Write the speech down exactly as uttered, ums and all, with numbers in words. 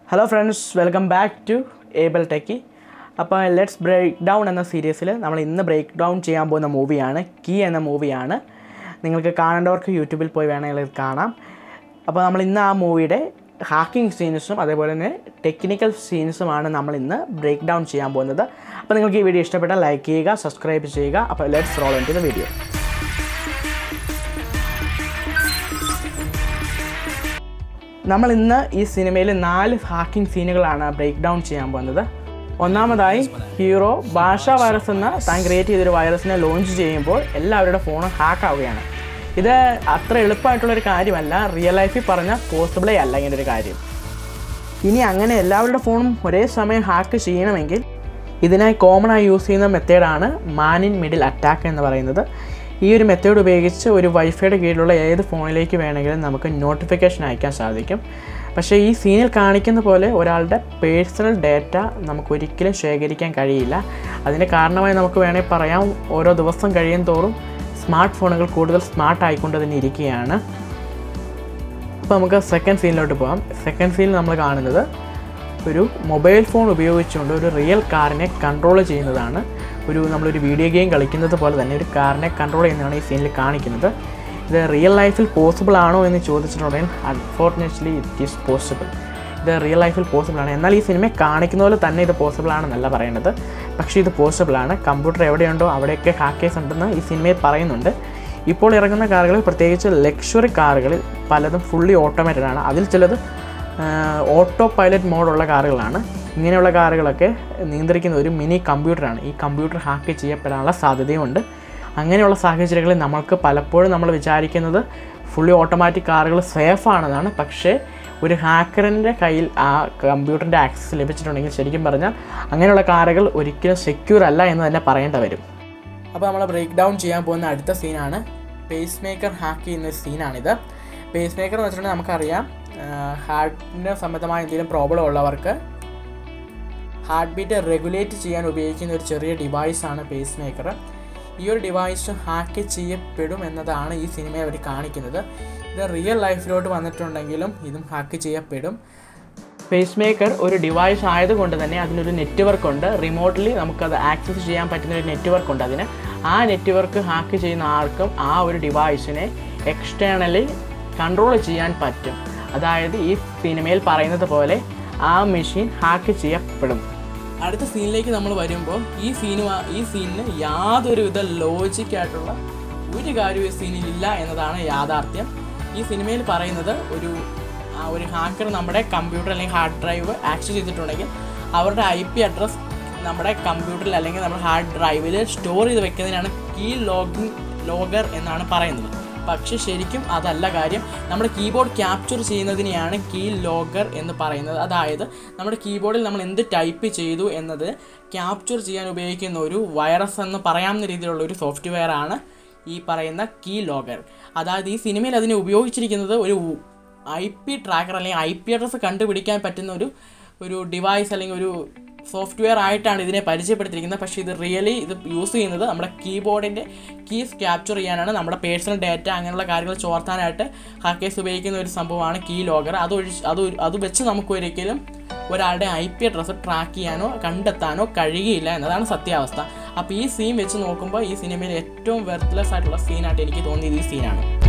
Hello friends, welcome back to Able Techie. അപ്പോൾ let's break down എന്ന സീരീസിൽ നമ്മൾ ഇന്ന് ബ്രേക്ക് ഡൗൺ ചെയ്യാൻ പോകുന്ന മൂവിയാണ് കീ എന്ന മൂവിയാണ്. നിങ്ങൾക്ക് കാണേണ്ടവർക്ക് യൂട്യൂബിൽ പോയി വേണമെങ്കിൽ കാണാം. അപ്പോൾ നമ്മൾ ഇന്ന് ആ മൂവിയുടെ ഹാക്കിംഗ് സീൻസും അതേപോലെ തന്നെ ടെക്നിക്കൽ സീൻസുമാണ് നമ്മൾ ഇന്ന് ബ്രേക്ക് ഡൗൺ ചെയ്യാൻ പോകുന്നത്. അപ്പോൾ നിങ്ങൾക്ക് ഈ വീഡിയോ ഇഷ്ടപ്പെട്ടാൽ ലൈക്ക് ചെയ്യുക, സബ്സ്ക്രൈബ് ചെയ്യുക. അപ്പോൾ let's roll into the video. നമ്മൾ ഇന്ന് ഈ സിനിമയിൽ നാല് ഹാക്കിംഗ് സീനുകളാണ് ബ്രേക്ക് ഡൗൺ ചെയ്യാൻ പോകുന്നത്. ഒന്നാമതായി ഹീറോ ഭാഷാ വൈറസ് എന്ന താൻ ക്രിയേറ്റ് ചെയ്തൊരു വൈറസിനെ ലോഞ്ച് ചെയ്യുമ്പോൾ എല്ലാവരുടെ ഫോണും ഹാക്ക് ആവുകയാണ്. ഇത് അത്ര എളുപ്പമായിട്ടുള്ളൊരു കാര്യമല്ല, റിയൽ ലൈഫിൽ പറഞ്ഞാൽ പോസിബിളേ അല്ല ഇങ്ങനെ ഒരു കാര്യം. ഇനി അങ്ങനെ എല്ലാവരുടെ ഫോണും ഒരേ സമയം ഹാക്ക് ചെയ്യണമെങ്കിൽ ഇതിനായി കോമൺ ആയി യൂസ് ചെയ്യുന്ന മെത്തേഡാണ് മാൻ ഇൻ മിഡിൽ അറ്റാക്ക് എന്ന് പറയുന്നത്. ഈ ഒരു മെത്തേഡ് ഉപയോഗിച്ച് ഒരു വൈഫൈയുടെ കീഴിലുള്ള ഏത് ഫോണിലേക്ക് വേണമെങ്കിലും നമുക്ക് നോട്ടിഫിക്കേഷൻ അയക്കാൻ സാധിക്കും. പക്ഷേ ഈ സീനിൽ കാണിക്കുന്ന പോലെ ഒരാളുടെ പേഴ്സണൽ ഡാറ്റ നമുക്ക് ഒരിക്കലും ശേഖരിക്കാൻ കഴിയില്ല. അതിന് കാരണമായി നമുക്ക് വേണമെങ്കിൽ പറയാം, ഓരോ ദിവസം കഴിയും തോറും സ്മാർട്ട് ഫോണുകൾ കൂടുതൽ സ്മാർട്ട് ആയിക്കൊണ്ട് തന്നെ ഇരിക്കുകയാണ്. അപ്പോൾ നമുക്ക് സെക്കൻഡ് സീനിലോട്ട് പോകാം. സെക്കൻഡ് സീനിൽ നമ്മൾ കാണുന്നത് ഒരു മൊബൈൽ ഫോൺ ഉപയോഗിച്ചുകൊണ്ട് ഒരു റിയൽ കാറിനെ കൺട്രോൾ ചെയ്യുന്നതാണ്. ഒരു നമ്മളൊരു വീഡിയോ ഗെയിം കളിക്കുന്നത് പോലെ തന്നെ ഒരു കാറിനെ കൺട്രോൾ ചെയ്യുന്നതാണ് ഈ സീനിൽ കാണിക്കുന്നത്. ഇത് റിയൽ ലൈഫിൽ പോസിബിൾ ആണോ എന്ന് ചോദിച്ചിട്ടുണ്ടെങ്കിൽ അൺഫോർച്ചുനേറ്റ്ലി ഇറ്റ് ഈസ് പോസിബിൾ. ഇത് റിയൽ ലൈഫിൽ പോസിബിളാണ്. എന്നാൽ ഈ സിനിമ കാണിക്കുന്ന പോലെ തന്നെ ഇത് പോസിബിൾ ആണെന്നല്ല പറയേണ്ടത്, പക്ഷേ ഇത് പോസിബിളാണ്. കമ്പ്യൂട്ടർ എവിടെയുണ്ടോ അവിടെയൊക്കെ ഹാക്കേഴ്സ് ഉണ്ടെന്ന് ഈ സിനിമയിൽ പറയുന്നുണ്ട്. ഇപ്പോൾ ഇറങ്ങുന്ന കാറുകളിൽ, പ്രത്യേകിച്ച് ലക്ഷറി കാറുകളിൽ പലതും ഫുള്ളി ഓട്ടോമേറ്റഡ് ആണ്. അതിൽ ചിലത് ഓട്ടോ പൈലറ്റ് മോഡുള്ള കാറുകളാണ്. ഇങ്ങനെയുള്ള കാറുകളൊക്കെ നിയന്ത്രിക്കുന്ന ഒരു മിനി കമ്പ്യൂട്ടറാണ്. ഈ കമ്പ്യൂട്ടർ ഹാക്ക് ചെയ്യപ്പെടാനുള്ള സാധ്യതയുമുണ്ട്. അങ്ങനെയുള്ള സാഹചര്യങ്ങളിൽ നമ്മൾക്ക് പലപ്പോഴും നമ്മൾ വിചാരിക്കുന്നത് ഫുള്ളി ഓട്ടോമാറ്റിക് കാറുകൾ സേഫ് ആണെന്നാണ്. പക്ഷേ ഒരു ഹാക്കറിൻ്റെ കയ്യിൽ ആ കമ്പ്യൂട്ടറിൻ്റെ ആക്സസ് ലഭിച്ചിട്ടുണ്ടെങ്കിൽ ശരിക്കും പറഞ്ഞാൽ അങ്ങനെയുള്ള കാറുകൾ ഒരിക്കലും സെക്യൂർ അല്ല എന്ന് തന്നെ പറയേണ്ടി വരും. അപ്പോൾ നമ്മൾ ബ്രേക്ക് ഡൗൺ ചെയ്യാൻ പോകുന്ന അടുത്ത സീനാണ് പേസ് മേക്കർ ഹാക്ക് ചെയ്യുന്ന സീനാണിത്. പേസ് മേക്കർ എന്ന് വെച്ചിട്ടുണ്ടെങ്കിൽ നമുക്കറിയാം, ഹാർട്ടിന് സംബന്ധമായ എന്തെങ്കിലും പ്രോബ്ലം ഉള്ളവർക്ക് ഹാർട്ട് ബീറ്റ് റെഗുലേറ്റ് ചെയ്യാൻ ഉപയോഗിക്കുന്ന ഒരു ചെറിയ ഡിവൈസാണ് പേസ് മേക്കർ. ഈ ഒരു ഡിവൈസ് ഹാക്ക് ചെയ്യപ്പെടും എന്നതാണ് ഈ സിനിമയെ അവർ കാണിക്കുന്നത്. ഇത് റിയൽ ലൈഫിലോട്ട് വന്നിട്ടുണ്ടെങ്കിലും ഇതും ഹാക്ക് ചെയ്യപ്പെടും. പേസ് മേക്കർ ഒരു ഡിവൈസ് ആയതുകൊണ്ട് തന്നെ അതിനൊരു നെറ്റ്വർക്ക് ഉണ്ട്. റിമോട്ട്ലി നമുക്കത് ആക്സസ് ചെയ്യാൻ പറ്റുന്ന ഒരു നെറ്റ്വർക്ക് ഉണ്ട്. അതിന് ആ നെറ്റ്വർക്ക് ഹാക്ക് ചെയ്യുന്ന ആർക്കും ആ ഒരു ഡിവൈസിനെ എക്സ്റ്റേണലി കൺട്രോൾ ചെയ്യാൻ പറ്റും. അതായത് ഈ സിനിമയിൽ പറയുന്നത് പോലെ ആ മെഷീൻ ഹാക്ക് ചെയ്യപ്പെടും. അടുത്ത സീനിലേക്ക് നമ്മൾ വരുമ്പോൾ ഈ സീന് ഈ സീനിന് യാതൊരുവിധ ലോജിക്കായിട്ടുള്ള ഒരു കാര്യവും ഈ സീനിലില്ല എന്നതാണ് യാഥാർത്ഥ്യം. ഈ സിനിമയിൽ പറയുന്നത് ഒരു ഒരു ഹാക്കർ നമ്മുടെ കമ്പ്യൂട്ടർ അല്ലെങ്കിൽ ഹാർഡ് ഡ്രൈവ് ആക്സസ് ചെയ്തിട്ടുണ്ടെങ്കിൽ അവരുടെ ഐ പി അഡ്രസ് നമ്മുടെ കമ്പ്യൂട്ടറിൽ അല്ലെങ്കിൽ നമ്മുടെ ഹാർഡ് ഡ്രൈവിൽ സ്റ്റോർ ചെയ്ത് വെക്കുന്നതിനാണ് കീ ലോഗിങ് ലോഗർ എന്നാണ് പറയുന്നത്. പക്ഷെ ശരിക്കും അതല്ല കാര്യം. നമ്മുടെ കീബോർഡ് ക്യാപ്ചർ ചെയ്യുന്നതിനെയാണ് കീ ലോഗർ എന്ന് പറയുന്നത്. അതായത് നമ്മുടെ കീബോർഡിൽ നമ്മൾ എന്ത് ടൈപ്പ് ചെയ്തു എന്നത് ക്യാപ്ചർ ചെയ്യാൻ ഉപയോഗിക്കുന്ന ഒരു വൈറസ് എന്ന് പറയാവുന്ന രീതിയിലുള്ള ഒരു സോഫ്റ്റ്വെയർ ആണ് ഈ പറയുന്ന കീ ലോഗർ. അതായത് ഈ സിനിമയിൽ അതിനെ ഉപയോഗിച്ചിരിക്കുന്നത് ഒരു ഐ പി ട്രാക്കർ അല്ലെങ്കിൽ ഐ പി അഡ്രസ് കണ്ടുപിടിക്കാൻ പറ്റുന്ന ഒരു ഒരു ഡിവൈസ് അല്ലെങ്കിൽ ഒരു സോഫ്റ്റ്വെയർ ആയിട്ടാണ് ഇതിനെ പരിചയപ്പെടുത്തിയിരിക്കുന്നത്. പക്ഷേ ഇത് റിയലി ഇത് യൂസ് ചെയ്യുന്നത് നമ്മുടെ കീബോർഡിൻ്റെ കീസ് ക്യാപ്ചർ ചെയ്യാനാണ്. നമ്മുടെ പേഴ്സണൽ ഡാറ്റ അങ്ങനെയുള്ള കാര്യങ്ങൾ ചോർത്താനായിട്ട് ഹാക്കേഴ്സ് ഉപയോഗിക്കുന്ന ഒരു സംഭവമാണ് കീ ലോഗർ. അത് അത് അത് വെച്ച് നമുക്ക് ഒരിക്കലും ഒരാളുടെ ഐ പി അഡ്രസ്സ് ട്രാക്ക് ചെയ്യാനോ കണ്ടെത്താനോ കഴിയില്ല എന്നതാണ് സത്യാവസ്ഥ. അപ്പോൾ ഈ സീൻ വെച്ച് നോക്കുമ്പോൾ ഈ സിനിമയിൽ ഏറ്റവും വെർത്ത്ലെസ് ആയിട്ടുള്ള സീനായിട്ട് എനിക്ക് തോന്നിയത് ഈ സീനാണ്.